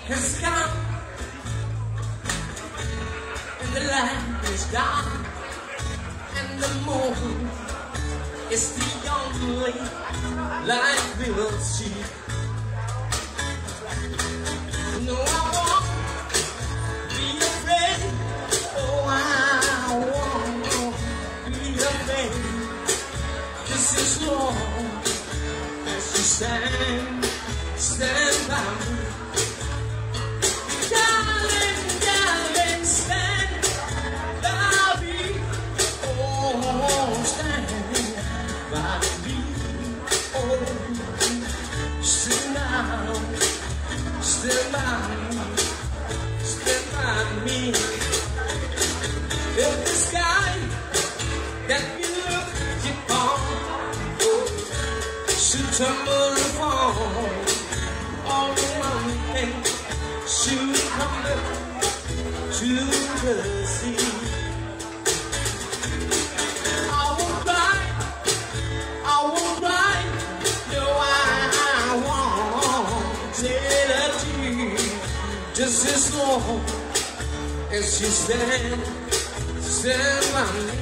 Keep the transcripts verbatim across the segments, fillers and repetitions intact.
has come, and the land is gone, and the moon is the only light we will see. No, I won't be afraid. Oh, I won't be afraid. Just as long as you stand, stand by me. Darling, darling, stand by me. Oh, stand by me. Oh, stand now, stand by me, stand by me. If the sky that you look upon should tumble and fall, all the mountain should crumble to the sea. I won't cry, I won't cry, no, I won't shed a tear. Just as long as you stand, stand by me.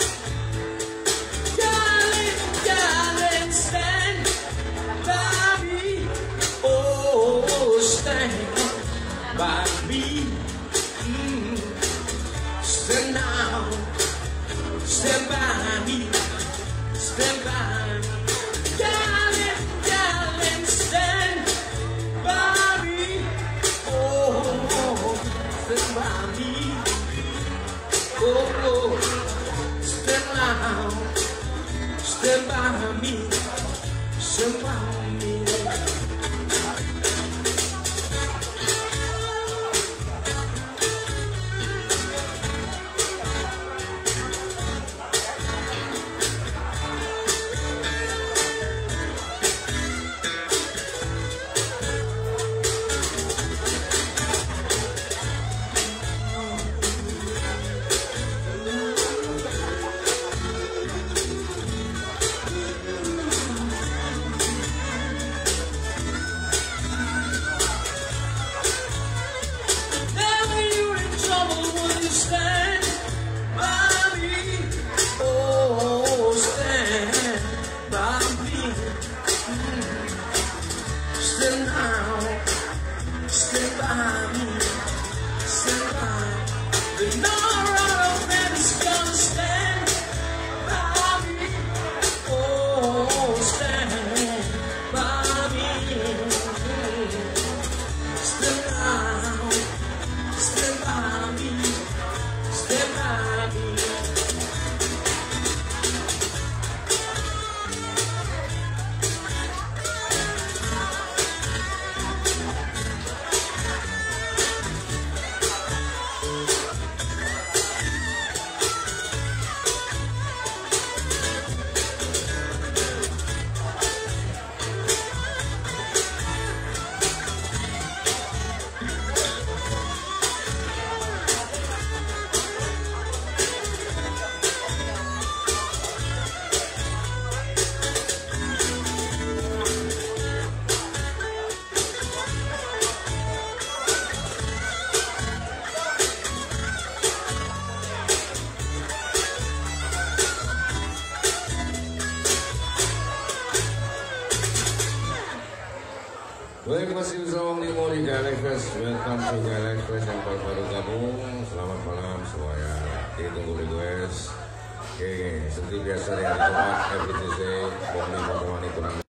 Darling, darling, stand by me. Oh, stand by me. Mm. Stand now, stand by me, stand by me. Darling, darling, stand by me. Oh, stand by me. Oh, oh, stand now, stand by me, stand by me. Stand by me, oh, stand by me. Stand now, stand by me, stand by me. The North man is gonna stand by me, oh, stand by me. Stand now, stand by me. Stand by me. Baik, masih bersama Nimo di Galaxy Fest. Welcome to Galaxy Fest yang baru gabung. Selamat malam semuanya. Ditunggu request. Oke, seperti biasa dari tempat every Tuesday, Bom Lima Pemani kurang